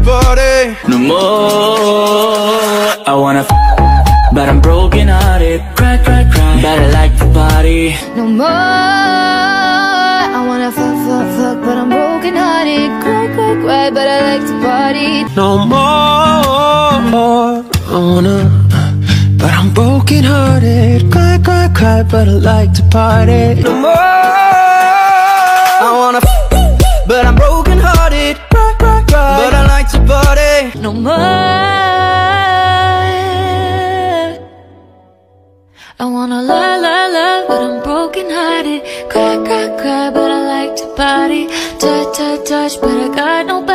party. No more. I wanna but I'm broken hearted. Cry, cry, cry, but I like to party. No more. I wanna fuck, but I'm broken hearted. Cry, cry, cry, but I like to party. No more. I wanna, but I'm broken hearted. Cry, cry, cry, but I like to party. No more. I wanna, but I'm broken hearted. Cry, cry, cry, but I like to party. No more. I wanna love, but I'm broken hearted. Cry, cry, cry, but I like to party. Touch, touch, touch, but I got nobody.